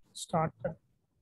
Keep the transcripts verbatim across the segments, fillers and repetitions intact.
Start कर।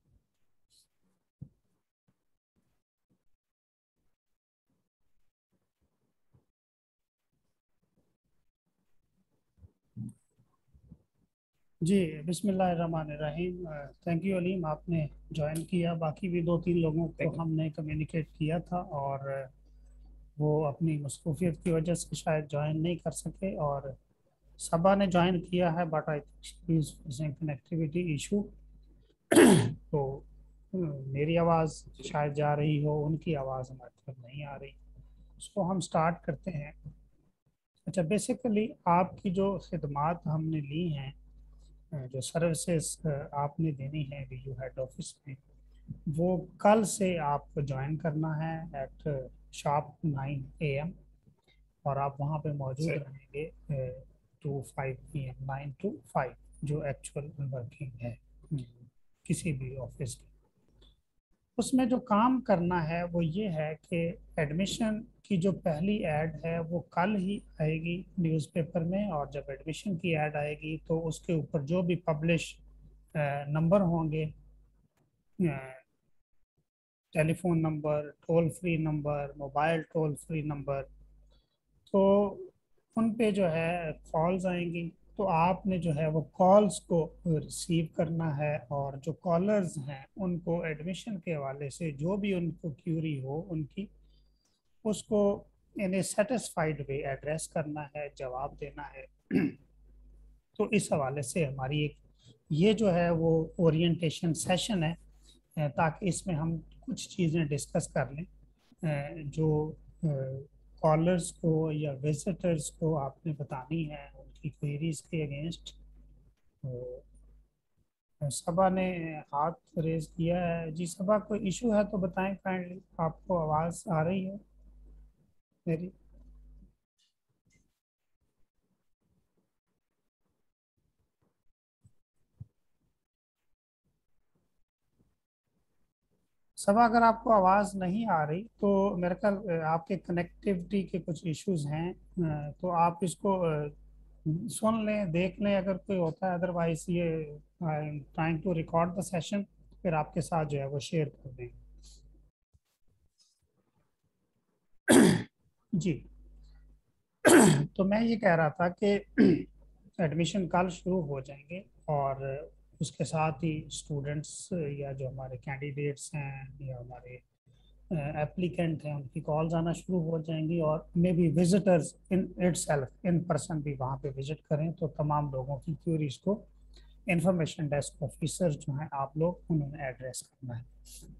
जी, बिस्मिल्लाहिर्रहमानिर्रहीम। Thank you Aleem, आपने ज्वाइन किया। बाकी भी दो तीन लोगों को हमने कम्युनिकेट किया था और वो अपनी मसरूफियत की वजह से शायद ज्वाइन नहीं कर सके। और सबा ने ज्वाइन किया है but I think connectivity issue. तो मेरी आवाज़ शायद जा रही हो, उनकी आवाज़ हमारी तरफ नहीं आ रही। उसको हम स्टार्ट करते हैं। अच्छा, बेसिकली आपकी जो खिदमात हमने ली हैं, जो सर्विसेज आपने देनी है वीयू हेड ऑफिस में, वो कल से आपको ज्वाइन करना है at sharp nine A M. और आप वहाँ पे मौजूद रहेंगे to five P M, nine to five, जो एक्चुअल वर्किंग है किसी भी ऑफिस की। उसमें जो काम करना है वो ये है कि एडमिशन की जो पहली ऐड है वो कल ही आएगी न्यूज़पेपर में। और जब एडमिशन की ऐड आएगी तो उसके ऊपर जो भी पब्लिश नंबर होंगे, telephone number, toll free number, mobile toll free number, तो उन पे जो है कॉल्स आएंगी। तो आपने जो है वो कॉल्स को रिसीव करना है और जो कॉलर्स हैं उनको एडमिशन के हवाले से जो भी उनको क्यूरी हो उनकी, उसको इन ए सेटिस्फाइड वे एड्रेस करना है, जवाब देना है। तो इस हवाले से हमारी एक ये जो है वो ओरिएंटेशन सेशन है, ताकि इसमें हम कुछ चीज़ें डिस्कस कर लें जो कॉलर्स को या विजिटर्स को आपने बतानी है उनकी क्वेरीज के अगेंस्ट। तो सबा ने हाथ रेज किया है। जी सबा, कोई इशू है तो बताएं काइंडली, आपको आवाज़ आ रही है मेरी? सबा, अगर आपको आवाज़ नहीं आ रही तो मेरे ख्याल अ, आपके कनेक्टिविटी के कुछ इश्यूज हैं। अ, तो आप इसको अ, सुन लें, देख लें अगर कोई होता है। अदरवाइज ये I am trying to record the session, फिर आपके साथ जो है वो शेयर कर देंगे। जी। तो मैं ये कह रहा था कि एडमिशन कल शुरू हो जाएंगे और उसके साथ ही स्टूडेंट्स या जो हमारे कैंडिडेट्स हैं या हमारे एप्लीकेंट हैं उनकी कॉल्स आना शुरू हो जाएंगी। और maybe visitors in itself in person भी वहाँ पे विजिट करें तो तमाम लोगों की क्यूरीज को इंफॉर्मेशन डेस्क ऑफिसर जो हैं आप लोग, उन्होंने एड्रेस करना है।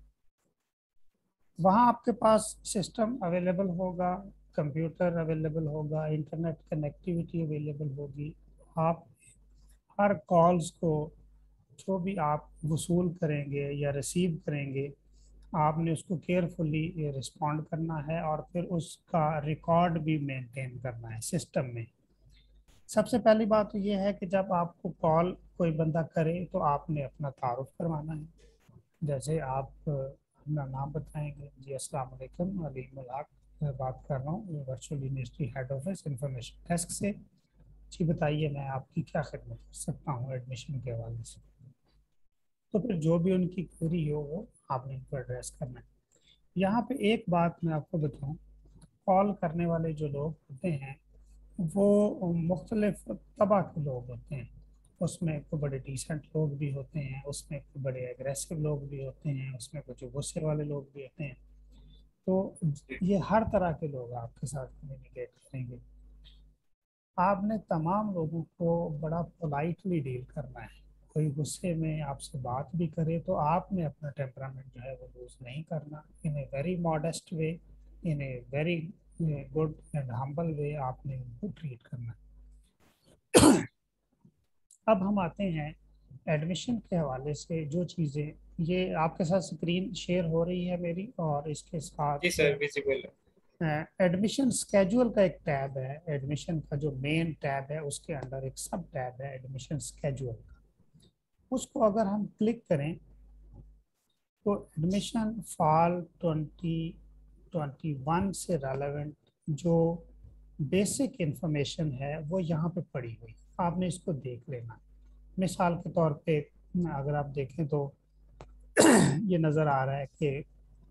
वहाँ आपके पास सिस्टम अवेलेबल होगा, कंप्यूटर अवेलेबल होगा, इंटरनेट कनेक्टिविटी अवेलेबल होगी। आप हर कॉल्स को जो भी आप वसूल करेंगे या रिसीव करेंगे, आपने उसको केयरफुली रिस्पॉन्ड करना है और फिर उसका रिकॉर्ड भी मेंटेन करना है सिस्टम में। सबसे पहली बात तो ये है कि जब आपको कॉल कोई बंदा करे तो आपने अपना तारुफ करवाना है। जैसे आप अ, अपना नाम बताएंगे। जी अस्सलाम वालेकुम, अली मुलाक मैं बात कर रहा हूँ virtual university head office information desk से। जी बताइए, मैं आपकी क्या खिदमत कर सकता हूँ एडमिशन के हवाले से। तो फिर जो भी उनकी क्वेरी हो वो आपने उनको एड्रेस करना है। यहाँ पे एक बात मैं आपको बताऊँ, कॉल करने वाले जो लोग होते हैं वो मुख्तलिफ तबा के लोग होते हैं। उसमें कोई बड़े डिसेंट लोग भी होते हैं, उसमें कोई बड़े एग्रेसिव लोग भी होते हैं, उसमें कुछ गुस्से वाले लोग भी होते हैं। तो ये हर तरह के लोग आपके साथ कम्युनिकेट करेंगे। आपने तमाम लोगों को बड़ा पोलाइटली डील करना है। कोई गुस्से में आपसे बात भी करे तो आपने अपना टेम्परामेंट जो है वो लूज नहीं करना। In a very modest way, in a very good and humble way आपने उनको ट्रीट करना है। अब हम आते हैं एडमिशन के हवाले से जो चीज़ें, ये आपके साथ स्क्रीन शेयर हो रही है मेरी, और इसके जी साथ सर, विजिबल है। एडमिशन स्केड्यूल का एक टैब है। एडमिशन का जो मेन टैब है उसके अंदर एक सब टैब है एडमिशन स्केड्यूल का। उसको अगर हम क्लिक करें तो admission fall twenty twenty one से रेलेवेंट जो बेसिक इंफॉर्मेशन है वो यहाँ पे पड़ी हुई, आपने इसको देख लेना। मिसाल के तौर पे अगर आप देखें तो ये नज़र आ रहा है कि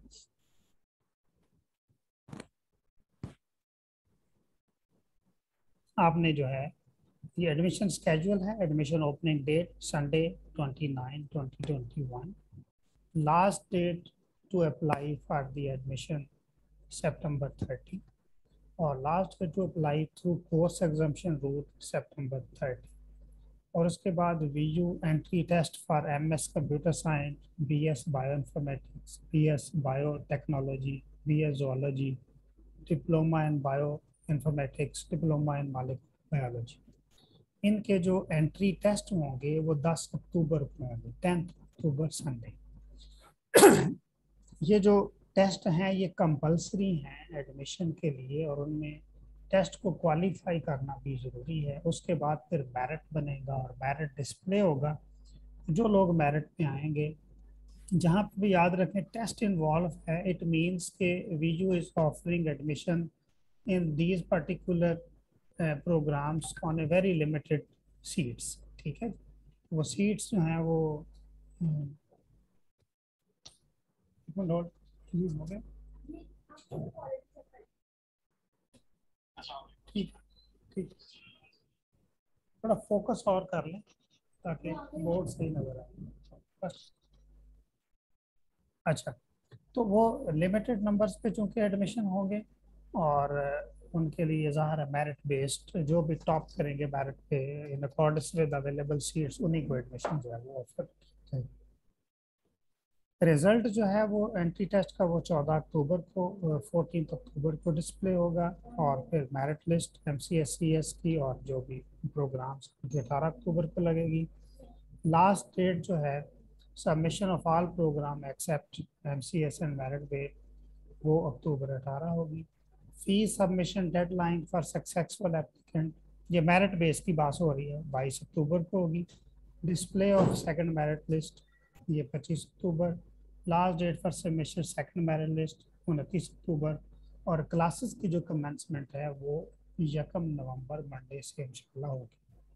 आपने जो है ये एडमिशन स्केड्यूल है। Admission opening date Sunday twenty nine twenty twenty one. Last date to apply for the admission September thirty, और last date to apply through course exemption route September thirty. और उसके बाद V U entry test for M S computer science, B S bioinformatics, B S biotechnology, B S zoology, diploma in bioinformatics, diploma in molecular biology. इनके जो entry test होंगे वो दस अक्टूबर को होंगे, टेंथ अक्टूबर संडे। ये जो test हैं ये कंपलसरी हैं एडमिशन के लिए, और उनमें टेस्ट को क्वालिफाई करना भी ज़रूरी है। उसके बाद फिर मेरिट बनेगा और मेरिट डिस्प्ले होगा। जो लोग मेरिट पे आएंगे, जहाँ पे भी याद रखें टेस्ट इन्वॉल्व है, इट मीन्स के VU is offering admission in these particular programs on a very limited seats. ठीक है, वो सीट्स जो हैं वो नोट हो गए। ठीक ठीक, थोड़ा फोकस और कर लें ताकि बोर्ड सही नजर आए बस। अच्छा, तो वो लिमिटेड नंबर्स पे चूंकि एडमिशन होंगे, और उनके लिए ज़ाहिर है मेरिट बेस्ड, जो भी टॉप करेंगे मेरिट पे in accordance with available seats उन्हीं को एडमिशन जो है वो ऑफर। रिजल्ट जो है वो एंट्री टेस्ट का वो चौदह अक्टूबर को, फोर्टीन अक्टूबर को डिस्प्ले होगा। और फिर merit list M C S C S की और जो भी प्रोग्राम्स अठारह अक्टूबर को लगेगी। लास्ट डेट जो है submission of all program except M C S and merit date वो अक्टूबर अठारह होगी। Fee submission deadline for successful applicant, ये मेरिट बेस की बात हो रही है, बाईस अक्टूबर को होगी। Display of second merit list ये पच्चीस October. Last date for submission second merit list उनतीस अक्टूबर। और क्लासेस की जो कमेंसमेंट है वो यकम नवंबर मंडे से इंशाल्लाह होगी।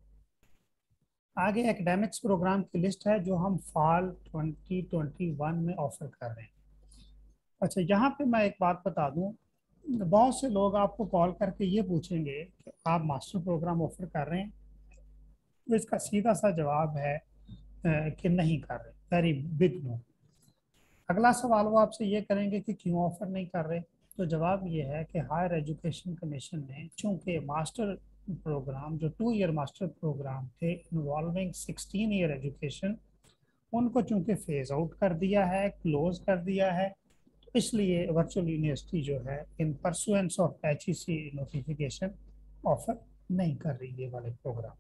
आगे एकेडमिक्स प्रोग्राम की लिस्ट है जो हम फॉल ट्वेंटी ट्वेंटी वन में ऑफर कर रहे हैं। अच्छा, यहाँ पे मैं एक बात बता दूं, बहुत से लोग आपको कॉल करके ये पूछेंगे कि आप मास्टर प्रोग्राम ऑफर कर रहे हैं, तो इसका सीधा सा जवाब है कि नहीं कर रहे, वेरी बिग नो। अगला सवाल वो आपसे ये करेंगे कि क्यों ऑफर नहीं कर रहे, तो जवाब ये है कि हायर एजुकेशन कमीशन ने चूंकि मास्टर प्रोग्राम जो टू ईयर मास्टर प्रोग्राम थे इन्वॉल्विंग सिक्सटीन ईयर एजुकेशन, उनको चूंकि फेज आउट कर दिया है, क्लोज कर दिया है, तो इसलिए वर्चुअल यूनिवर्सिटी जो है in pursuance of H E C notification offer नहीं कर रही ये वाले प्रोग्राम।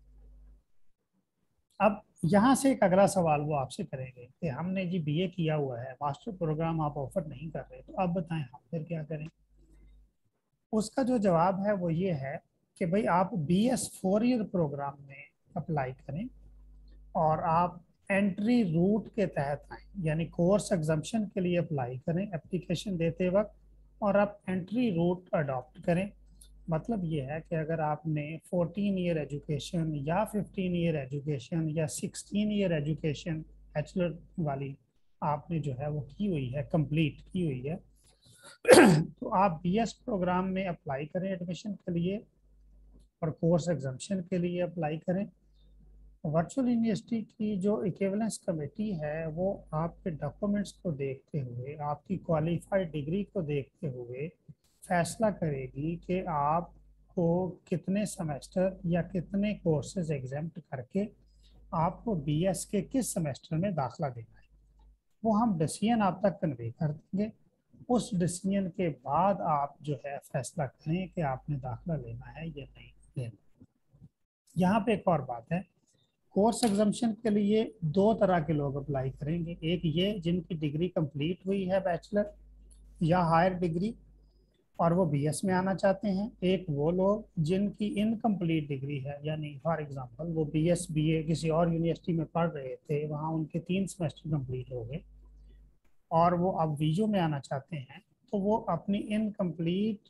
अब यहाँ से एक अगला सवाल वो आपसे करेंगे कि हमने जी बी ए किया हुआ है, मास्टर प्रोग्राम आप ऑफर नहीं कर रहे, तो अब बताएं हम फिर क्या करें। उसका जो जवाब है वो ये है कि भाई आप B S four year program में अप्लाई करें, और आप एंट्री रूट के तहत आए, यानी कोर्स एग्जाम्पशन के लिए अप्लाई करें एप्लीकेशन देते वक्त, और आप एंट्री रूट अडॉप्ट करें। मतलब ये है कि अगर आपने फोर्टीन ईयर एजुकेशन या फिफ्टीन ईयर एजुकेशन या सिक्सटीन ईयर एजुकेशन बैचलर वाली आपने जो है वो की हुई है, कंप्लीट की हुई है, तो आप बी एस प्रोग्राम में अप्लाई करें एडमिशन के लिए, और कोर्स एग्जाम्पशन के लिए अप्लाई करें। वर्चुअल यूनिवर्सिटी की जो इक्विवेलेंस कमेटी है वो आपके डॉक्यूमेंट्स को देखते हुए, आपकी क्वालिफाइड डिग्री को देखते हुए फैसला करेगी कि आपको कितने सेमेस्टर या कितने कोर्सेज एग्जाम्प्ट करके आपको बी एस के किस सेमेस्टर में दाखिला देना है। वो हम डिसीजन आप तक कन्वे कर देंगे। उस डिसीजन के बाद आप जो है फैसला करें कि आपने दाखिला लेना है या नहीं लेना। यहाँ पे एक और बात है, कोर्स एग्जाम्पशन के लिए दो तरह के लोग अप्लाई करेंगे। एक ये जिनकी डिग्री कंप्लीट हुई है बैचलर या हायर डिग्री और वो बी एस में आना चाहते हैं। एक वो लोग जिनकी इनकम्प्लीट डिग्री है, यानी फॉर एग्जांपल वो बी एस बी ए किसी और यूनिवर्सिटी में पढ़ रहे थे, वहाँ उनके तीन सेमेस्टर कंप्लीट हो गए और वो अब वीजो में आना चाहते हैं, तो वो अपनी इनकम्प्लीट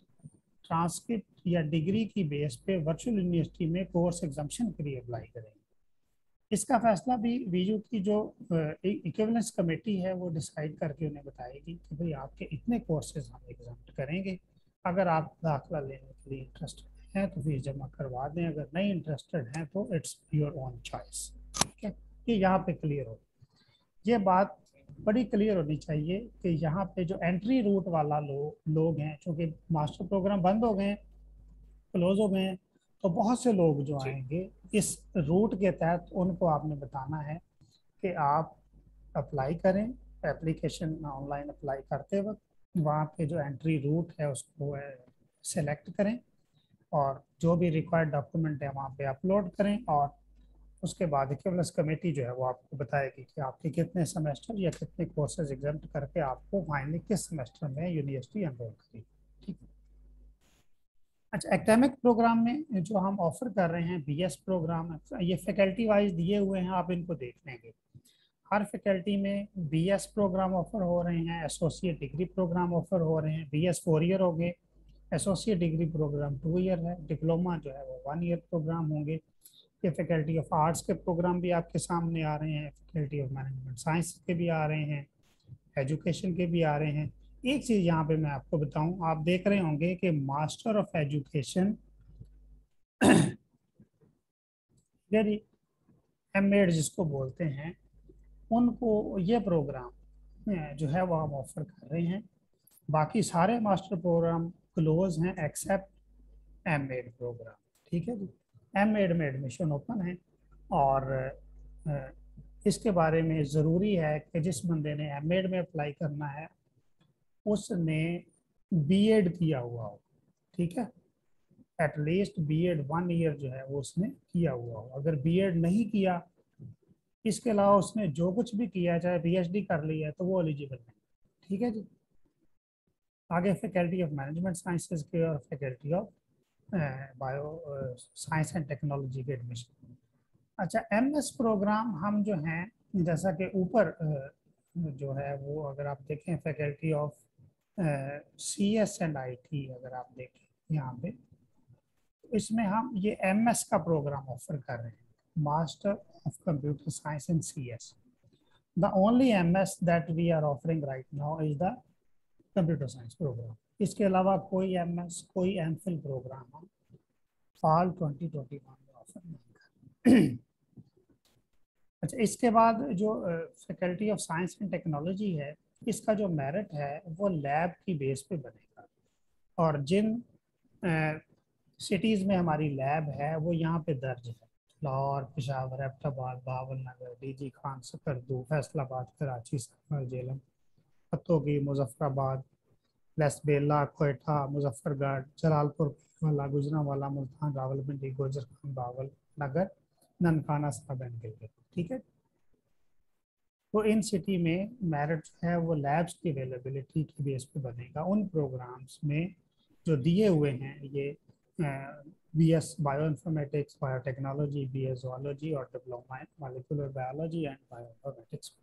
ट्रांसक्रिप्ट या डिग्री की बेस पे वर्चुअल यूनिवर्सिटी में कोर्स एग्जाम्पशन के लिए अप्लाई करेंगे। इसका फैसला भी वीयू की जो इक्विवेलेंस कमेटी है वो डिसाइड करके उन्हें बताएगी कि भाई आपके इतने कोर्सेज हम एग्जाम्प्ट करेंगे। अगर आप दाखिला लेने के लिए इंटरेस्टेड हैं तो फीस जमा करवा दें, अगर नहीं इंटरेस्टेड हैं तो इट्स योर ओन चॉइस। ठीक है, ये यहाँ पे क्लियर हो, ये बात बड़ी क्लियर होनी चाहिए कि यहाँ पे जो एंट्री रूट वाला लो, लोग हैं, क्योंकि मास्टर प्रोग्राम बंद हो गए हैं, क्लोज हो गए हैं, तो बहुत से लोग जो जी आएंगे इस रूट के तहत उनको आपने बताना है कि आप अप्लाई करें। एप्लीकेशन ऑनलाइन अप्लाई करते वक्त वहाँ पे जो एंट्री रूट है उसको सेलेक्ट करें और जो भी रिक्वायर्ड डॉक्यूमेंट है वहाँ पे अपलोड करें, और उसके बाद इक्विवेलेंस कमेटी जो है वो आपको बताएगी कि आपके कितने सेमेस्टर या कितने कोर्सेज एग्जाम्प्ट करके आपको फाइनली किस सेमेस्टर में यूनिवर्सिटी एनरोल करेगी। ठीक है। अच्छा, एकेडमिक प्रोग्राम में जो हम ऑफर कर रहे हैं बीएस प्रोग्राम, ये फैकल्टी वाइज दिए हुए हैं, आप इनको देख लेंगे। हर फैकल्टी में बीएस प्रोग्राम ऑफर हो रहे हैं, एसोसिएट डिग्री प्रोग्राम ऑफर हो रहे हैं। बीएस फोर ईयर हो गए, associate degree program two year है, डिप्लोमा जो है वो वन ईयर प्रोग्राम होंगे। ये फैकल्टी ऑफ आर्ट्स के प्रोग्राम भी आपके सामने आ रहे हैं, फैकल्टी ऑफ मैनेजमेंट साइंस के भी आ रहे हैं, एजुकेशन के भी आ रहे हैं। एक चीज़ यहाँ पे मैं आपको बताऊं, आप देख रहे होंगे कि मास्टर ऑफ एजुकेशन यानी एम एड जिसको बोलते हैं, उनको ये प्रोग्राम जो है वो हम ऑफर कर रहे हैं। बाकी सारे मास्टर प्रोग्राम क्लोज हैं एक्सेप्ट एम एड प्रोग्राम। ठीक है जी, एम एड में एडमिशन ओपन है, और इसके बारे में ज़रूरी है कि जिस बंदे ने एम एड में अप्लाई करना है उसने बी एड किया हुआ हो। ठीक है, at least B Ed one year जो है वो उसने किया हुआ हो। अगर बी एड नहीं किया, इसके अलावा उसने जो कुछ भी किया, चाहे पी एच डी कर लिया है, तो वो एलिजिबल नहीं। ठीक है जी। आगे फैकल्टी ऑफ मैनेजमेंट साइंसेज के और faculty of bioscience and technology के एडमिशन। अच्छा, एम एस प्रोग्राम हम जो हैं, जैसा कि ऊपर जो है वो अगर आप देखें faculty of C S and I T, अगर आप देखें यहाँ पे, इसमें हम ये एम एस का प्रोग्राम ऑफर कर रहे हैं, master of computer science in C S. The only M S that we are offering right now is the computer science program. इसके अलावा कोई एम एस कोई एम फिल प्रोग्राम हम fall twenty twenty one में offer नहीं कर। अच्छा, इसके बाद जो faculty of science and technology है, इसका जो मेरिट है वो लैब की बेस पे बनेगा, और जिन सिटीज़ में हमारी लैब है वो यहाँ पे दर्ज है, Lahore, Peshawar, Abbottabad, Bahawalnagar, D G Khan, Skardu, Faisalabad, Karachi, सफर, जेलम, पत्तोगी, मुजफ्फराबाद, लसबेला, कोयटा, मुजफ्फरगढ़, जलालपुर वाला, गुजरांवाला, मुल्तान, रावलपिंडी, गोजर खान, बावल नगर, ननकाना साहब एंड गिलगित। ठीक है, तो इन सिटी में मेरिट जो है वो लैब्स की अवेलेबिलिटी की बेस पे बनेगा। उन प्रोग्राम्स में जो दिए हुए हैं ये B S bioinformatics, biotechnology, B S zoology और diploma in molecular biology and bioinformatics.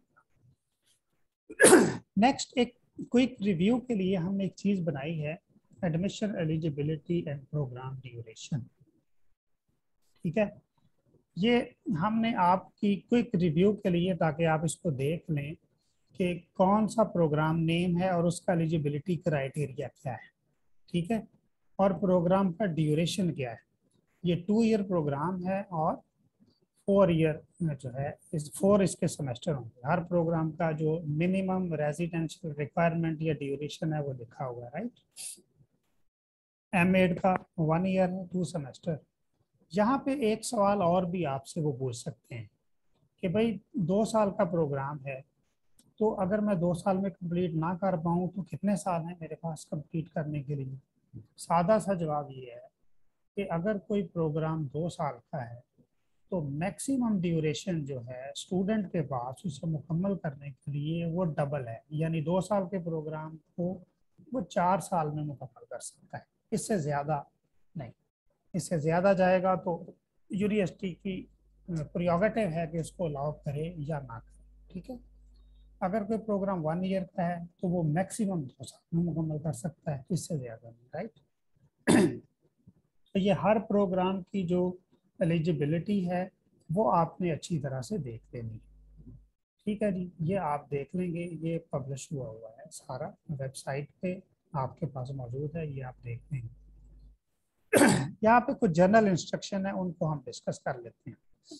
Next, एक क्विक रिव्यू के लिए हमने एक चीज़ बनाई है, admission eligibility and program duration. ठीक है, ये हमने आपकी क्विक रिव्यू के लिए, ताकि आप इसको देख लें कि कौन सा प्रोग्राम नेम है और उसका एलिजिबिलिटी क्राइटेरिया क्या है। ठीक है, और प्रोग्राम का ड्यूरेशन क्या है। ये टू ईयर प्रोग्राम है और फोर ईयर जो है इस फोर इसके सेमेस्टर होंगे। हर प्रोग्राम का जो मिनिमम रेजिडेंशियल रिक्वायरमेंट या ड्यूरेशन है वो लिखा हुआ है, राइट। एम एड का वन ईयर है, टू सेमेस्टर। यहाँ पे एक सवाल और भी आपसे वो पूछ सकते हैं कि भाई दो साल का प्रोग्राम है, तो अगर मैं दो साल में कंप्लीट ना कर पाऊँ तो कितने साल हैं मेरे पास कंप्लीट करने के लिए। सादा सा जवाब ये है कि अगर कोई प्रोग्राम दो साल का है तो मैक्सिमम ड्यूरेशन जो है स्टूडेंट के पास उसे मुकम्मल करने के लिए वो डबल है, यानी दो साल के प्रोग्राम को वो चार साल में मुकम्मल कर सकता है, इससे ज़्यादा नहीं। इससे ज़्यादा जाएगा तो यूनिवर्सिटी की प्रियोगेटिव है कि उसको अलाउ करे या ना करे। ठीक है, अगर कोई प्रोग्राम वन ईयर का है तो वो मैक्सिमम दो साल में मुकम्मल कर सकता है, इससे ज़्यादा नहीं, राइट। तो ये हर प्रोग्राम की जो एलिजिबिलिटी है वो आपने अच्छी तरह से देख लेनी है। ठीक है जी, ये आप देख लेंगे, ये पब्लिश हुआ हुआ है सारा वेबसाइट पे आपके पास मौजूद है, ये आप देख लेंगे। यहाँ पे कुछ जनरल इंस्ट्रक्शन है, उनको हम डिस्कस कर लेते हैं।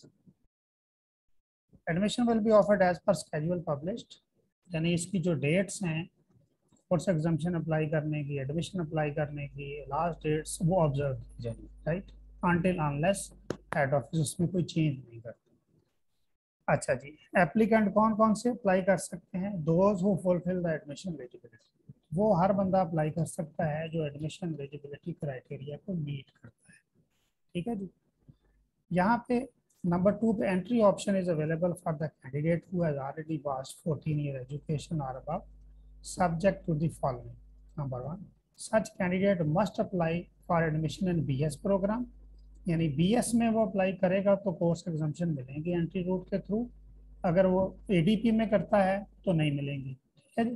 Admission will be offered as per schedule published, यानी इसकी जो डेट्स हैं कोर्स एग्जामेशन अप्लाई करने की, एडमिशन अप्लाई करने की, लास्ट डेट्स वो ऑब्जर्व की जाएंगी, right, until unless head office उसमें कोई चेंज नहीं करता। अच्छा जी, एप्लीकेंट कौन कौन से अप्लाई कर सकते हैं? Those who fulfil the admission eligibility, वो हर बंदा अप्लाई कर सकता है जो एडमिशन एलिजिबिलिटी क्राइटेरिया को मीट करता है। ठीक है जी, यहाँ पे नंबर टू पे entry option is available for the candidate who has already passed fourteen year education और above, subject to the following. Number one, such candidate must apply for admission in B S program, यानी B S में वो apply करेगा तो course exemption मिलेंगे entry route के through, अगर वो A D P में करता है तो नहीं मिलेंगी। ठीक है जी,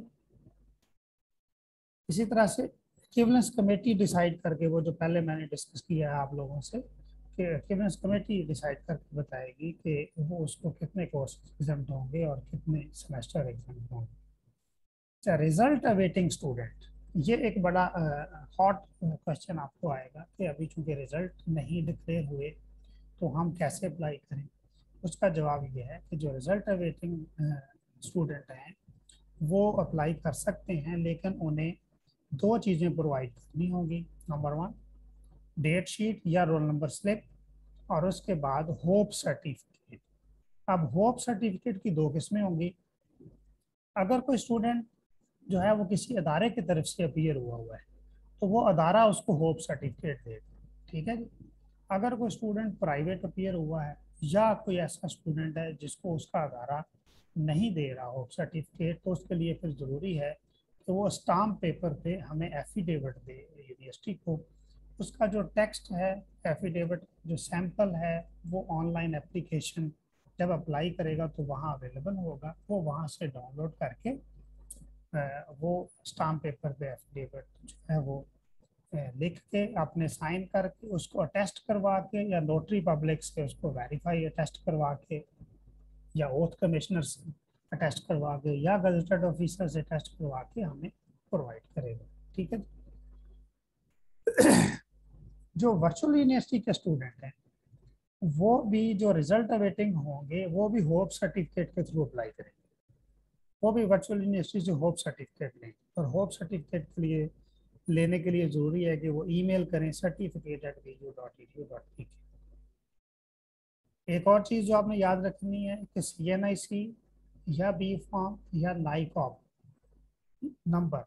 इसी तरह से इक्विवेलेंस कमेटी डिसाइड करके, वो जो पहले मैंने डिस्कस किया है आप लोगों से, कि इक्विवेलेंस कमेटी डिसाइड करके बताएगी कि वो उसको कितने कोर्स एग्जाम होंगे और कितने सेमेस्टर एग्जाम होंगे। रिजल्ट अवेटिंग स्टूडेंट, ये एक बड़ा हॉट क्वेश्चन आपको आएगा कि अभी चूंकि रिजल्ट नहीं डिक्लेयर हुए तो हम कैसे अप्लाई करें। उसका जवाब ये है कि जो रिजल्ट अवेटिंग स्टूडेंट हैं वो अप्लाई कर सकते हैं, लेकिन उन्हें दो चीज़ें प्रोवाइड करनी होगी। नंबर वन, डेट शीट या रोल नंबर स्लिप, और उसके बाद होप सर्टिफिकेट। अब होप सर्टिफिकेट की दो किस्में होंगी। अगर कोई स्टूडेंट जो है वो किसी अदारे की तरफ से अपीयर हुआ हुआ है तो वो अदारा उसको होप सर्टिफिकेट देगा। ठीक है जी, अगर कोई स्टूडेंट प्राइवेट अपीयर हुआ है या कोई ऐसा स्टूडेंट है जिसको उसका अदारा नहीं दे रहा होप सर्टिफिकेट, तो उसके लिए फिर ज़रूरी है कि वो स्टाम्प पेपर पे हमें एफिडेविट दे यूनिवर्सिटी को। उसका जो टेक्स्ट है एफिडेविट, जो सैंपल है, वो ऑनलाइन एप्लीकेशन जब अप्लाई करेगा तो वहाँ अवेलेबल होगा, वो वहाँ से डाउनलोड करके वो स्टाम्प पेपर पे एफिडेविट जो है वो लिख के अपने साइन करके उसको अटेस्ट करवा के, या नोटरी पब्लिक से उसको वेरीफाई अटेस्ट करवा के, या ओथ कमिश्नर से अटेस्ट करवा के, या गजटेड ऑफिसर से अटेस्ट करवा के हमें प्रोवाइड करेगा। ठीक है, जो वर्चुअल यूनिवर्सिटी के स्टूडेंट हैं वो भी जो रिजल्ट अवेटिंग होंगे वो भी होप सर्टिफिकेट के थ्रू अप्लाई करेंगे। वो भी वर्चुअल यूनिवर्सिटी से होप सर्टिफिकेट लें, और होप सर्टिफिकेट के लिए लेने के लिए ज़रूरी है कि वो ईमेल करें certificate at V U dot E D U dot P K. एक और चीज़ जो आपने याद रखनी है कि सी एन आई सी या बी फॉर्म या NICOP number,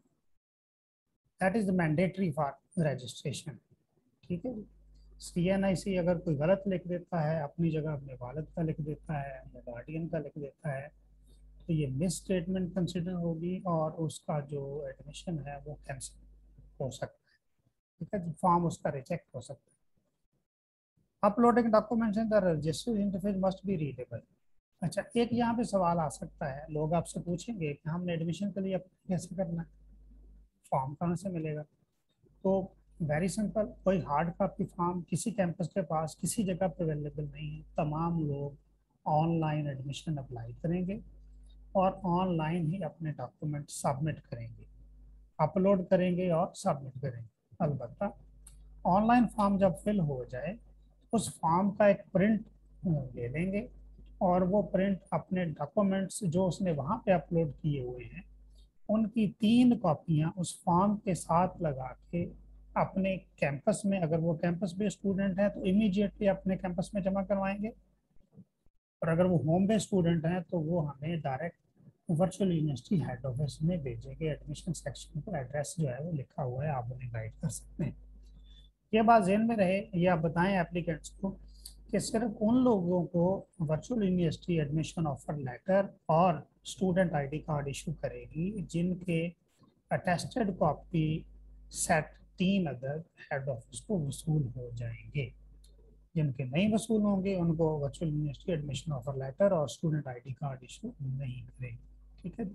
that is mandatory for registration. ठीक है, सी एन आई सी अगर कोई गलत लिख देता है अपनी जगह, अपने वालिद का लिख देता है या गार्डियन का लिख देता है, तो ये मिस स्टेटमेंट कंसिडर होगी और उसका जो एडमिशन है वो कैंसिल हो सकता है। ठीक है, फॉर्म उसका रिजेक्ट हो सकता है। Uploading documents in the registered interface must be readable. अच्छा, एक यहाँ पे सवाल आ सकता है, लोग आपसे पूछेंगे कि हमने एडमिशन के लिए अप्लाई कैसे करना है, फॉर्म कहाँ से मिलेगा? तो वेरी सिंपल, कोई हार्ड कॉपी फॉर्म किसी कैंपस के पास किसी जगह पे अवेलेबल नहीं है। तमाम लोग ऑनलाइन एडमिशन अप्लाई करेंगे और ऑनलाइन ही अपने डॉक्यूमेंट सबमिट करेंगे, अपलोड करेंगे और सबमिट करेंगे। अलबत्ता ऑनलाइन फॉर्म जब फिल हो जाए उस फॉर्म का एक प्रिंट ले लेंगे, और वो प्रिंट अपने डॉक्यूमेंट्स जो उसने वहाँ पे अपलोड किए हुए हैं उनकी तीन कॉपियाँ उस फॉर्म के साथ लगा के अपने कैंपस में, अगर वो कैंपस बेस्ड स्टूडेंट है तो इमीडिएटली अपने कैंपस में जमा करवाएंगे, और अगर वो होम बेस्ड स्टूडेंट हैं तो वो हमें direct virtual university head office में भेजेंगे। एडमिशन सेक्शन पर एड्रेस जो है वो लिखा हुआ है, आप उन्हें गाइड कर सकते हैं। ये बात ज़हन में रहे, ये आप बताएं एप्लीकेंट्स को कि सिर्फ उन लोगों को virtual university admission offer letter और स्टूडेंट आईडी कार्ड इशू करेगी जिनके अटेस्टेड कॉपी सेट तीन अदद हेड ऑफिस को वसूल हो जाएंगे। जिनके नहीं वसूल होंगे उनको virtual university admission offer letter और स्टूडेंट आईडी कार्ड इशू नहीं करेगी। ठीक है,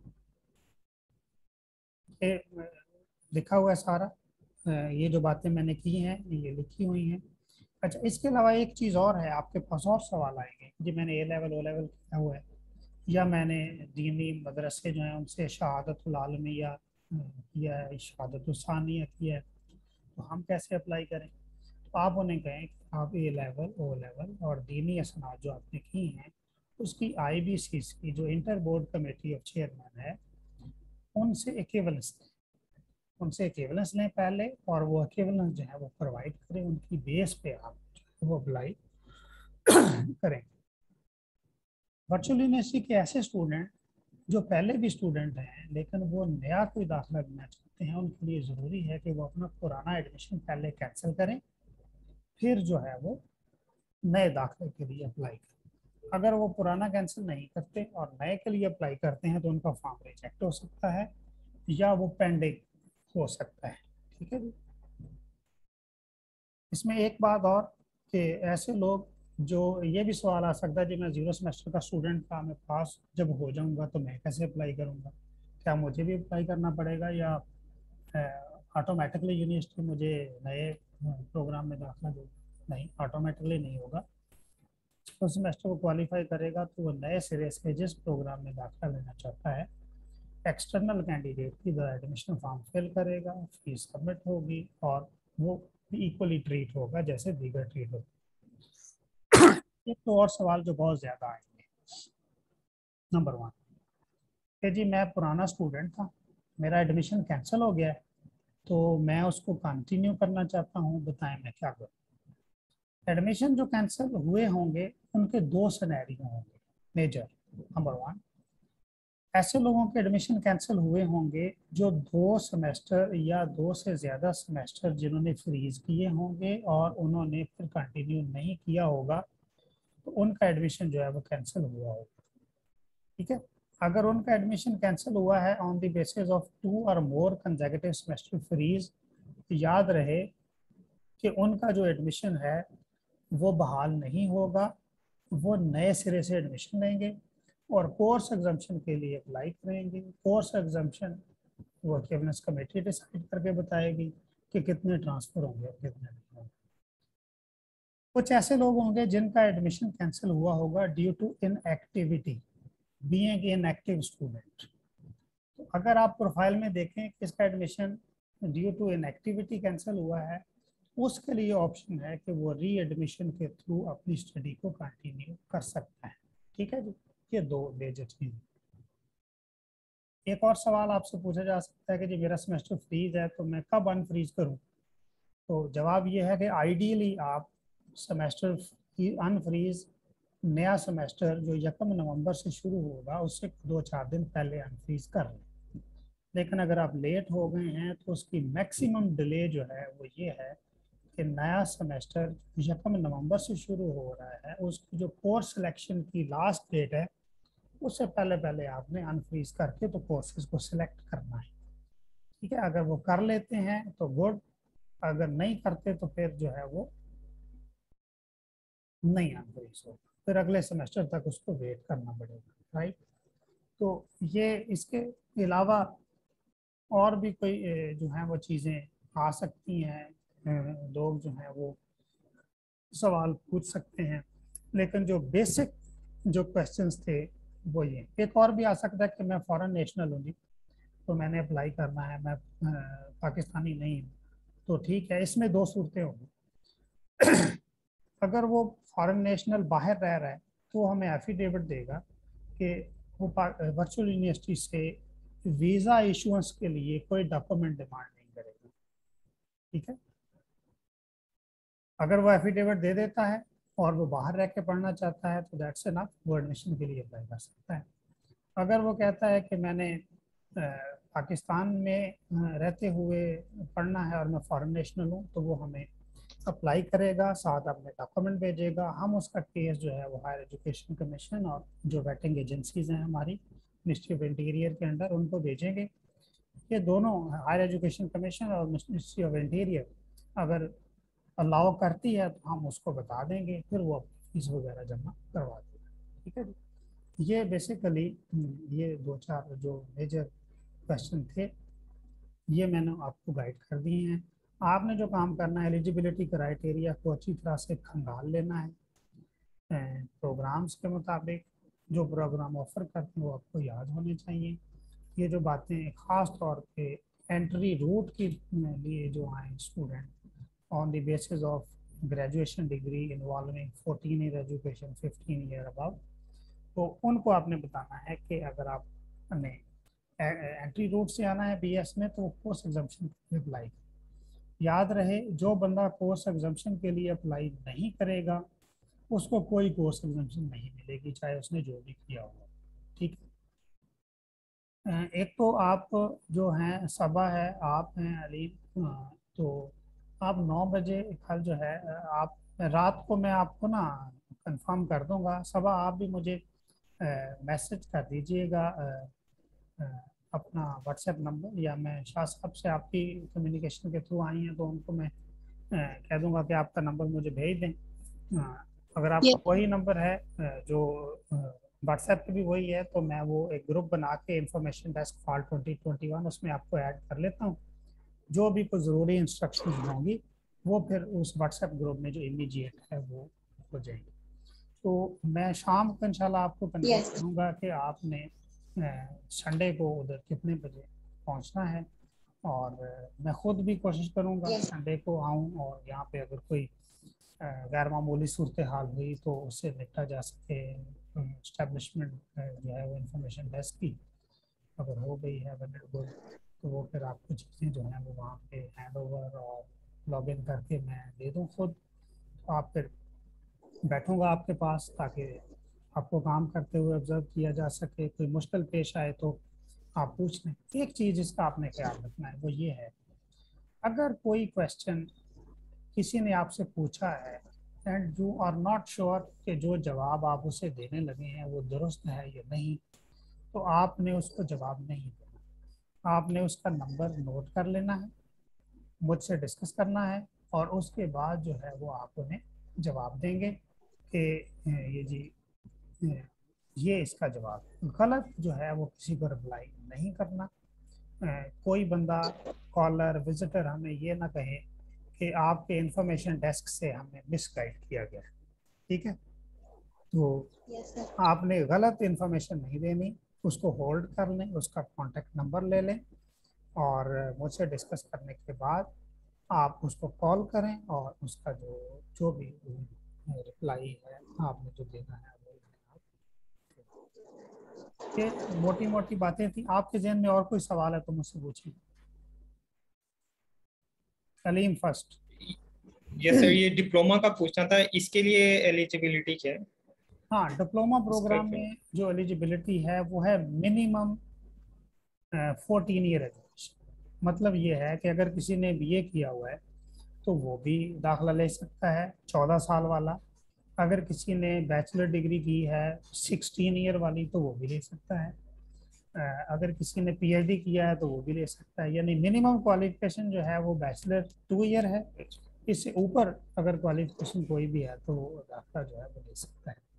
ये लिखा हुआ है सारा, ये जो बातें मैंने की हैं ये लिखी हुई हैं। अच्छा, इसके अलावा एक चीज़ और है, आपके पास और सवाल आएंगे जी मैंने ए लेवल ओ लेवल किया हुआ है, या मैंने दीनी मदरसे जो हैं उनसे शहादतुल आलमिया किया है, शहादतुल सानिया किया है, तो हम कैसे अप्लाई करें? तो आप उन्हें कहें कि आप ए लेवल ओ लेवल और दीनी असनाद जो आपने की हैं उसकी आई बी सी की जो inter board committee of chairman है उनसे इक्विवेलेंस लें, उनसे इक्विवेलेंस लें पहले, और वो इक्विवेलेंस जो है वो प्रोवाइड करें, उनकी बेस पे आप वो अप्लाई करें। वर्चुअल यूनिवर्सिटी के ऐसे स्टूडेंट जो पहले भी स्टूडेंट हैं लेकिन वो नया कोई दाखिला लेना चाहते हैं, उनके लिए ज़रूरी है कि वो अपना पुराना एडमिशन पहले कैंसिल करें, फिर जो है वो नए दाखिले के लिए अप्लाई करें। अगर वो पुराना कैंसिल नहीं करते और नए के लिए अप्लाई करते हैं तो उनका फॉर्म रिजेक्ट हो सकता है या वो पेंडिंग हो सकता है। ठीक है जी। इसमें एक बात और कि ऐसे लोग जो, ये भी सवाल आ सकता है कि मैं जीरो सेमेस्टर का स्टूडेंट था, मैं पास जब हो जाऊंगा तो मैं कैसे अप्लाई करूंगा, क्या मुझे भी अप्लाई करना पड़ेगा या ऑटोमेटिकली यूनिवर्सिटी मुझे नए प्रोग्राम में दाखिला देगी? नहीं, ऑटोमेटिकली नहीं होगा। फर्स्ट सेमेस्टर को क्वालिफाई करेगा तो वो नए सिरे से जिस प्रोग्राम में दाखिला लेना चाहता है, एक्सटर्नल कैंडिडेट की तरह एडमिशन फॉर्म फिल करेगा, फीस सबमिट होगी और वो इक्वली ट्रीट होगा जैसे दीगर ट्रीट होगा। एक तो और सवाल जो बहुत ज़्यादा आएंगे, नंबर वन कि जी मैं पुराना स्टूडेंट था, मेरा एडमिशन कैंसिल हो गया है, तो मैं उसको कंटिन्यू करना चाहता हूँ, बताएं मैं क्या करूँ? एडमिशन जो कैंसिल हुए होंगे उनके दो सिनेरियो होंगे मेजर। नंबर वन, ऐसे लोगों के एडमिशन कैंसिल हुए होंगे जो दो सेमेस्टर या दो से ज़्यादा सेमेस्टर जिन्होंने फ्रीज किए होंगे और उन्होंने फिर कंटिन्यू नहीं किया होगा, तो उनका एडमिशन जो है वो कैंसिल हुआ होगा। ठीक है। अगर उनका एडमिशन कैंसिल हुआ है on the basis of two और मोर कंसेक्यूटिव सेमेस्टर फ्रीज, याद रहे कि उनका जो एडमिशन है वो बहाल नहीं होगा, वो नए सिरे से एडमिशन लेंगे और कोर्स एग्जाम्पशन के लिए अप्लाई करेंगे। कोर्स एग्जाम्पशन वो कैबिनेट कमेटी डिसाइड करके बताएगी कि कितने ट्रांसफर होंगे और कितने नहीं होंगे। कुछ ऐसे लोग होंगे जिनका एडमिशन कैंसिल हुआ होगा due to inactivity, being inactive student. तो अगर आप प्रोफाइल में देखें किसका admission due to inactivity cancel हुआ है, उसके लिए ऑप्शन है कि वो री एडमिशन के थ्रू अपनी स्टडी को कंटिन्यू कर सकता है। ठीक है जी। ये दो मेजर चीज़। एक और सवाल आपसे पूछा जा सकता है कि जी मेरा सेमेस्टर फ्रीज है तो मैं कब अनफ्रीज करूं? तो जवाब ये है कि आइडियली आप सेमेस्टर अनफ्रीज, नया सेमेस्टर जो यकम नवंबर से शुरू होगा उससे दो चार दिन पहले अनफ्रीज कर लें। लेकिन अगर आप लेट हो गए हैं तो उसकी मैक्सिमम डिले जो है वो ये है कि नया सेमेस्टर यकम नवंबर से शुरू हो रहा है, उसकी जो कोर्स सिलेक्शन की लास्ट डेट है उससे पहले पहले आपने अनफ्रीज करके तो कोर्सेज को सिलेक्ट करना है। ठीक है। अगर वो कर लेते हैं तो गुड, अगर नहीं करते तो फिर जो है वो नहीं अनफ्रीज होगा, फिर अगले सेमेस्टर तक उसको वेट करना पड़ेगा। राइट। तो ये इसके अलावा और भी कोई जो है वो चीज़ें आ सकती हैं, लोग जो हैं वो सवाल पूछ सकते हैं, लेकिन जो बेसिक जो क्वेश्चंस थे वो ये। एक और भी आ सकता है कि मैं फॉरेन नेशनल हूँ जी, तो मैंने अप्लाई करना है, मैं पाकिस्तानी नहीं हूँ, तो ठीक है, इसमें दो सूरतें होंगी। अगर वो फॉरेन नेशनल बाहर रह रहा है तो हमें एफिडेविट देगा कि वो वर्चुअल यूनिवर्सिटी से वीज़ा इशुएंस के लिए कोई डॉक्यूमेंट डिमांड नहीं करेगा। ठीक है। अगर वो एफिडेविट दे देता है और वो बाहर रह के पढ़ना चाहता है तो दैट्स एनफ, वो एडमिशन के लिए अप्लाई कर सकता है। अगर वो कहता है कि मैंने पाकिस्तान में रहते हुए पढ़ना है और मैं फॉरेन नेशनल हूँ, तो वो हमें अप्लाई करेगा, साथ अपने डॉक्यूमेंट भेजेगा, हम उसका केस जो है वो हायर एजुकेशन कमीशन और जो वेटिंग एजेंसीज हैं हमारी मिनिस्ट्री ऑफ इंटीरियर के अंडर उनको भेजेंगे। ये दोनों, हायर एजुकेशन कमीशन और मिनिस्ट्री ऑफ इंटीरियर, अगर अलाउ करती है तो हम उसको बता देंगे, फिर वो फीस वगैरह जमा करवा देगा। ठीक है जी। ये बेसिकली ये दो चार जो मेजर क्वेश्चन थे ये मैंने आपको गाइड कर दिए हैं। आपने जो काम करना है, एलिजिबिलिटी क्राइटेरिया को अच्छी तरह से खंगाल लेना है, प्रोग्राम्स के मुताबिक जो प्रोग्राम ऑफर करते हैं वो आपको याद होने चाहिए। ये जो बातें खास तौर पे एंट्री रूट के लिए जो आए student on the basis of graduation degree involving fourteen year education fifteen year above, तो उनको आपने बताना है कि अगर आपने एंट्री रूट से आना है बीएस में तो वो कोर्स एग्जाम्पशन अप्लाई। याद रहे, जो बंदा कोर्स एग्जाम्पशन के लिए अप्लाई नहीं करेगा उसको कोई कोर्स एग्जाम्पशन नहीं मिलेगी, चाहे उसने जो भी किया होगा। ठीक है। एक तो आप जो हैं सबा है, आप हैं अली, तो आप नौ बजे कल जो है आप, रात को मैं आपको ना कंफर्म कर दूंगा। सबा आप भी मुझे मैसेज कर दीजिएगा अपना व्हाट्सएप नंबर, या मैं शाह साहब से आपकी कम्युनिकेशन के थ्रू आई हैं तो उनको मैं कह दूंगा कि आपका नंबर मुझे भेज दें। अगर आपका वही नंबर है जो व्हाट्सएप पे भी वही है तो मैं वो एक ग्रुप बना के information desk fall twenty twenty one उसमें आपको ऐड कर लेता हूँ। जो भी कुछ ज़रूरी इंस्ट्रक्शंस होंगी वो फिर उस व्हाट्सएप ग्रुप में जो इमीडिएट है वो हो जाएगी। तो मैं शाम को इंशाल्लाह आपको कन्फर्म yes. करूँगा कि आपने संडे को उधर कितने बजे पहुँचना है, और मैं खुद भी कोशिश करूँगा yes. संडे को आऊँ, और यहाँ पे अगर कोई गैर मामूली सूरत हाल हुई तो उससे निपटा जा सके। इस्टेब्लिशमेंट जो है वो इंफॉर्मेशन डेस्क की अगर हो गई है गुड, तो वो फिर आपको चीज़ें जो हैं वो वहाँ पे हैंड ओवर और लॉग इन करके मैं दे दूँ खुद। तो आप फिर बैठूँगा आपके पास ताकि आपको काम करते हुए ऑब्जर्व किया जा सके। कोई मुश्किल पेश आए तो आप पूछ लें। एक चीज़ इसका आपने ख्याल रखना है वो ये है, अगर कोई क्वेश्चन किसी ने आपसे पूछा है and you are not sure कि जो जवाब आप उसे देने लगे हैं वो दुरुस्त है या नहीं, तो आपने उसको जवाब नहीं देना। आपने उसका नंबर नोट कर लेना है, मुझसे डिस्कस करना है, और उसके बाद जो है वो आप उन्हें जवाब देंगे कि ये जी ये इसका जवाब। गलत जो है वो किसी को रिप्लाई नहीं करना। कोई बंदा कॉलर विजिटर हमें ये ना कहे कि आपके इंफॉर्मेशन डेस्क से हमें मिसगाइड किया गया। ठीक है, तो yes, आपने गलत इंफॉर्मेशन नहीं देनी, उसको होल्ड कर लें, उसका कॉन्टेक्ट नंबर ले लें, और मुझसे डिस्कस करने के बाद आप उसको कॉल करें और उसका जो जो भी रिप्लाई है आपने जो देना है वो। ये मोटी मोटी बातें थी। आपके जहन में और कोई सवाल है तो मुझसे पूछिए। सलीम फर्स्ट। यस सर, ये डिप्लोमा का पूछना था, इसके लिए एलिजिबिलिटी क्या है? हाँ, डिप्लोमा प्रोग्राम में जो एलिजिबिलिटी है वो है मिनिमम फोर्टीन ईयर एजुकेशन। मतलब ये है कि अगर किसी ने बीए किया हुआ है तो वो भी दाखला ले सकता है चौदह साल वाला। अगर किसी ने बैचलर डिग्री की है सिक्सटीन ईयर वाली तो वो भी ले सकता है। अगर किसी ने पीएचडी किया है तो वो भी ले सकता है। यानी मिनिमम क्वालिफिकेशन जो है वो बैचलर टू ईयर है। इससे ऊपर अगर क्वालिफिकेशन कोई भी है तो दाखला जो है वो ले सकता है।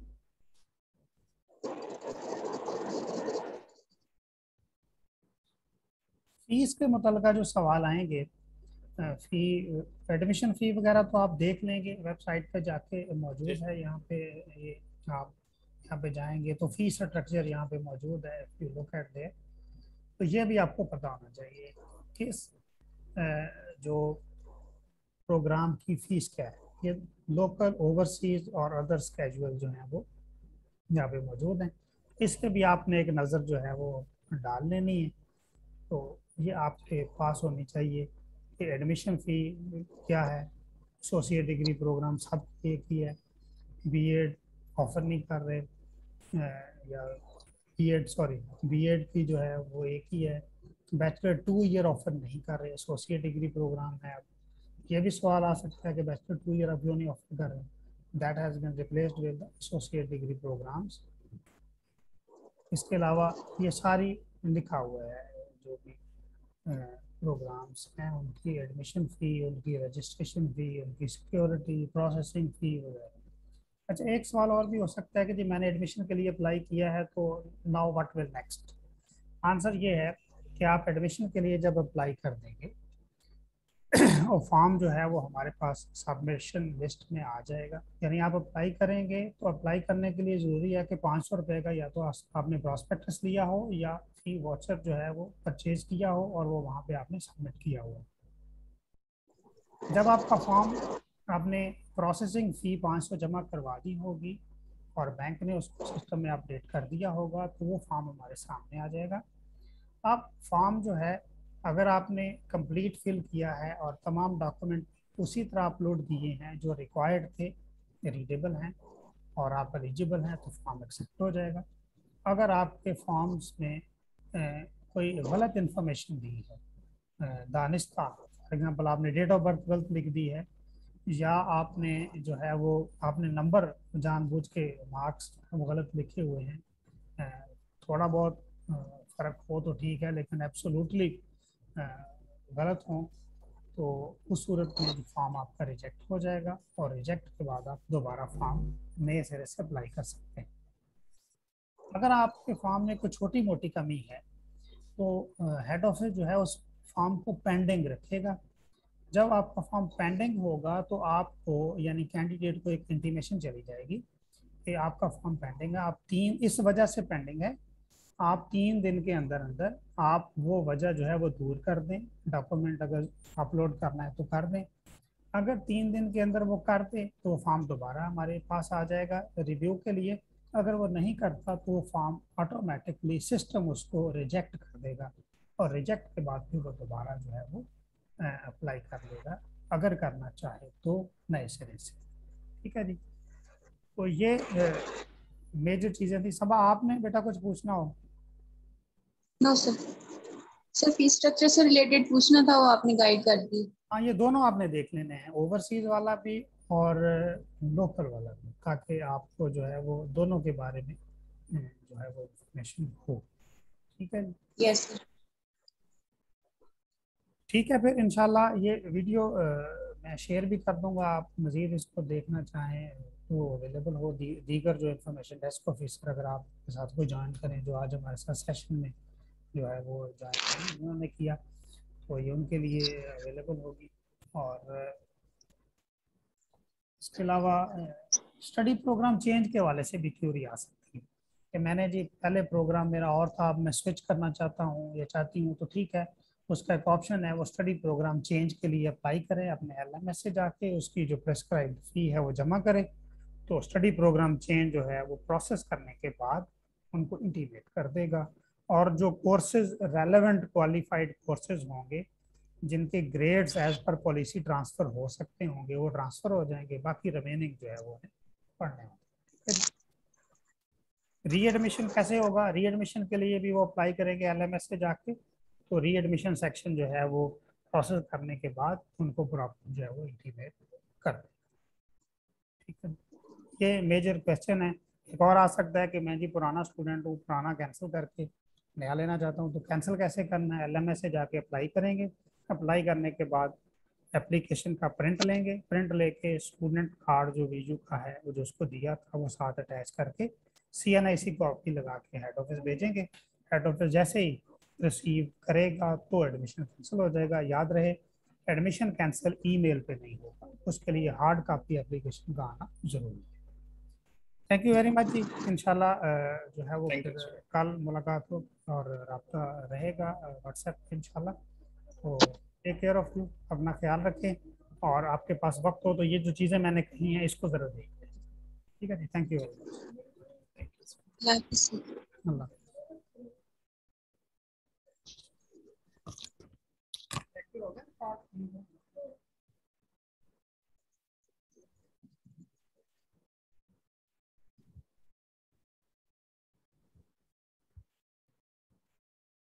फीस के मुतल्लिक़ जो सवाल आएंगे, फ़ी एडमिशन फ़ी वगैरह तो आप देख लेंगे, वेबसाइट पे जाके मौजूद है। यहाँ पे ये आप यहाँ पे जाएंगे तो फी स्ट्रक्चर यहाँ पे मौजूद है, if you look at there. तो ये भी आपको पता होना चाहिए किस जो प्रोग्राम की फ़ीस क्या है। ये लोकल, ओवरसीज़ और अदर्स कैजुअल जो हैं वो यहाँ पे मौजूद हैं। इस पर भी आपने एक नज़र जो है वो डाल लेनी है। तो ये आपके पास होनी चाहिए कि एडमिशन फ़ी क्या है। एसोसिएट डिग्री प्रोग्राम सब एक ही है, बीएड ऑफर नहीं कर रहे, या बीएड सॉरी बीएड की जो है वो एक ही है। बैचलर टू ईयर ऑफर नहीं कर रहे, एसोसिएट डिग्री प्रोग्राम है। अब ये भी सवाल आ सकता है कि बैचलर टू ईयर अब क्यों नहीं ऑफर कर रहे, that has been replaced with the associate degree programmes. इसके अलावा ये सारी लिखा हुआ है जो भी प्रोग्राम्स हैं उनकी एडमिशन फ़ी, उनकी रजिस्ट्रेशन फ़ी, उनकी सिक्योरिटी प्रोसेसिंग फ़ी वगैरह। अच्छा, एक सवाल और भी हो सकता है कि जी मैंने एडमिशन के लिए अप्लाई किया है तो now what will next. Answer ये है कि आप एडमिशन के लिए जब अप्लाई कर देंगे और फॉर्म जो है वो हमारे पास सबमिशन लिस्ट में आ जाएगा। यानी आप अप्लाई करेंगे तो अप्लाई करने के लिए ज़रूरी है कि पाँच सौ रुपये का या तो आपने प्रॉस्पेक्टस लिया हो या फी वाचर जो है वो परचेज किया हो और वो वहाँ पे आपने सबमिट किया हुआ। जब आपका फॉर्म आपने प्रोसेसिंग फ़ी पाँच सौ जमा करवा दी होगी और बैंक ने उसको सिस्टम में अपडेट कर दिया होगा तो वो फॉर्म हमारे सामने आ जाएगा। अब फॉर्म जो है अगर आपने कंप्लीट फिल किया है और तमाम डॉक्यूमेंट उसी तरह अपलोड किए हैं जो रिक्वायर्ड थे, रीडेबल हैं और आप एलिजिबल हैं तो फॉर्म एक्सेप्ट हो जाएगा। अगर आपके फॉर्म्स में ए, कोई गलत इंफॉर्मेशन दी है, दानिस्ता फॉर एग्जांपल आपने डेट ऑफ बर्थ गलत लिख दी है या आपने जो है वो आपने नंबर जानबूझ के मार्क्स वो गलत लिखे हुए हैं, थोड़ा बहुत फ़र्क हो तो ठीक है लेकिन एब्सोल्युटली गलत हो तो उस सूरत में जो फॉर्म आपका रिजेक्ट हो जाएगा और रिजेक्ट के बाद आप दोबारा फॉर्म नए सिरे से अप्लाई कर सकते हैं। अगर आपके फॉर्म में कोई छोटी मोटी कमी है तो हेड ऑफिस जो है उस फॉर्म को पेंडिंग रखेगा। जब आपका फॉर्म पेंडिंग होगा तो आपको यानी कैंडिडेट को एक इंटीमेशन चली जाएगी कि आपका फॉर्म पेंडिंग है, आप तीन इस वजह से पेंडिंग है, आप तीन दिन के अंदर अंदर आप वो वजह जो है वो दूर कर दें। डॉक्यूमेंट अगर अपलोड करना है तो कर दें। अगर तीन दिन के अंदर वो कर दे तो वो फॉर्म दोबारा हमारे पास आ जाएगा रिव्यू के लिए। अगर वो नहीं करता तो वो फॉर्म ऑटोमेटिकली सिस्टम उसको रिजेक्ट कर देगा और रिजेक्ट के बाद फिर वो दोबारा जो है वो अप्लाई कर लेगा अगर करना चाहे तो नए सिरे से। ठीक है जी, तो ये मेजर चीज़ें थी। सबा आपने बेटा कुछ पूछना हो? No sir, sir fees structure से रिलेटेड पूछना था, वो आपने गाइड कर दी। हाँ, ये दोनों आपने देख लेने हैं, ओवरसीज वाला भी और लोकल वाला भी, ताकि आपको जो है वो दोनों के बारे में जो है वो इंफॉर्मेशन हो। ठीक है, यस सर। ठीक है, फिर इंशाल्लाह ये वीडियो आ, मैं शेयर भी कर दूंगा। आप मज़ीद इसको देखना चाहें तो अवेलेबल हो। दी, दीगर जो इन्फॉर्मेशन डेस्क ऑफिसर अगर आपके साथ कोई ज्वाइन करें जो आज हमारे साथ सेशन में जो है वो ज्वाइन उन्होंने किया तो ये उनके लिए अवेलेबल होगी। और इसके अलावा स्टडी प्रोग्राम चेंज के हवाले से भी क्यूरी आ सकती है कि मैंने जी पहले प्रोग्राम मेरा और था, अब मैं स्विच करना चाहता हूँ या चाहती हूँ, तो ठीक है, उसका एक ऑप्शन है वो स्टडी प्रोग्राम चेंज के लिए अप्लाई करें अपने एल एम एस से जाके, उसकी जो प्रेस्क्राइब फी है वो जमा करें तो स्टडी प्रोग्राम चेंज जो है वो प्रोसेस करने के बाद उनको इंटीमेट कर देगा। और जो कोर्सेज रेलेवेंट क्वालिफाइड कोर्सेज होंगे जिनके grades as per policy transfer हो सकते होंगे वो ट्रांसफर हो जाएंगे, बाकी रिमेनिंग जो है वो है पढ़ने होंगे। री एडमिशन कैसे होगा? री एडमिशन के लिए भी वो अप्लाई करेंगे एल एम एस से जाके, तो री एडमिशन सेक्शन जो है वो प्रोसेस करने के बाद उनको प्रॉपर जो है वो इंटीमेट कर दें। ठीक है, ये मेजर क्वेश्चन है। एक और आ सकता है कि मैं जी पुराना स्टूडेंट हूँ, पुराना कैंसिल करके नया लेना चाहता हूँ, तो कैंसिल कैसे करना है? एल एम एस से जाके अप्लाई करेंगे, अप्लाई करने के बाद एप्लीकेशन का प्रिंट लेंगे, प्रिंट लेके स्टूडेंट कार्ड जो वीजू का है वो जो उसको दिया था वो साथ अटैच करके C N I C copy लगा के हेड ऑफिस भेजेंगे। हेड ऑफिस जैसे ही रिसीव करेगा तो एडमिशन कैंसिल हो जाएगा। याद रहे, एडमिशन कैंसिल ईमेल पे नहीं होगा, उसके लिए हार्ड कॉपी एप्लीकेशन का आना जरूरी है। थैंक यू वेरी मच जी। इंशाल्लाह जो है वो फिर कल मुलाकात हो और रब्ता रहेगा व्हाट्सएप पे इंशाल्लाह। तो टेक केयर ऑफ़ यू, अपना ख्याल रखें और आपके पास वक्त हो तो ये जो चीज़ें मैंने कही हैं इसको ज़रा देखिए। ठीक है जी, thank you very much. Allah.